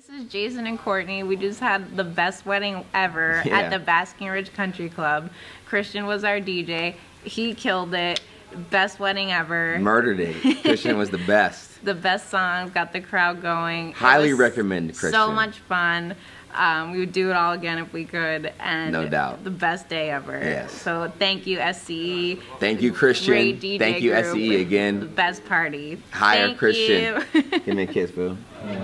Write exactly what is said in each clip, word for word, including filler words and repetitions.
This is Jason and Courtney. We just had the best wedding ever Yeah. at the Basking Country Club. Christian was our D J. He killed it. Best wedding ever. Murdered it. Christian was the best. The best songs, got the crowd going. It Highly was recommend Christian. So much fun. Um, we would do it all again if we could. And no doubt. The best day ever. Yes. So thank you, S C E. Thank you, Christian. Great D J Thank you, group. S C E again. The best party. Hire Thank Christian. you. Give me a kiss, boo.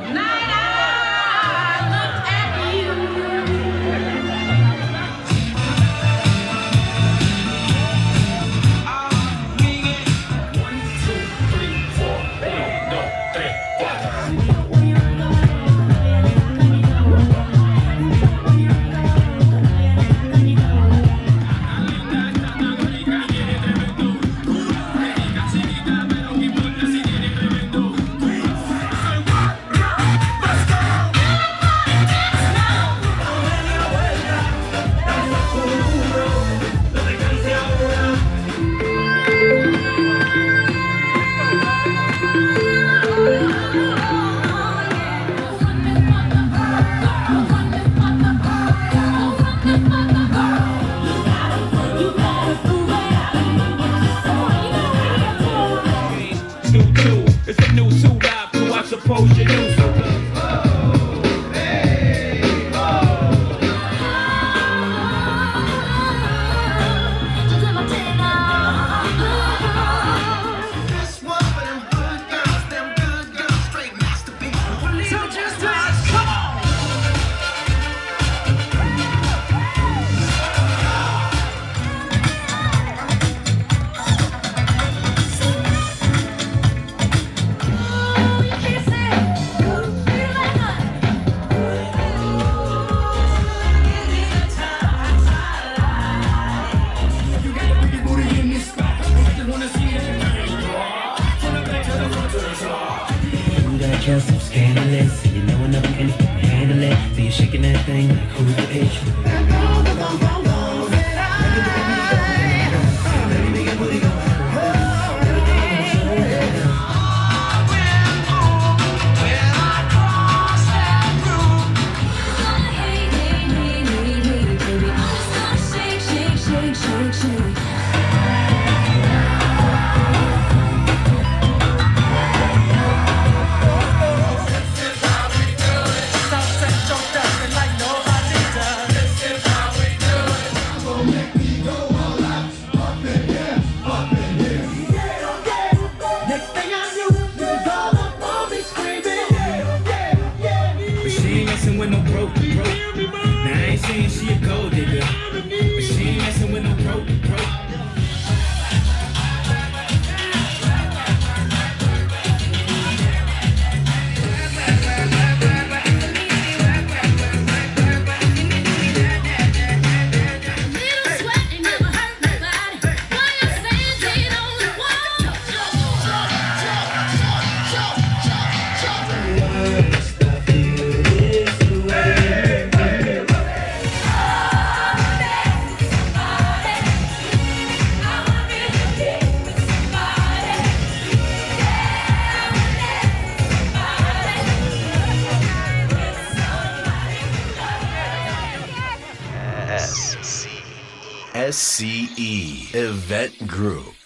It's a new suit out, so I suppose you knew so. You're so scandalous, and you know enough and you can handle it. So you're shaking that thing like who's the bitch? With no broke, broke. Now I ain't saying she a gold digger, but she ain't messing with no broke, broke. S C E Event Group.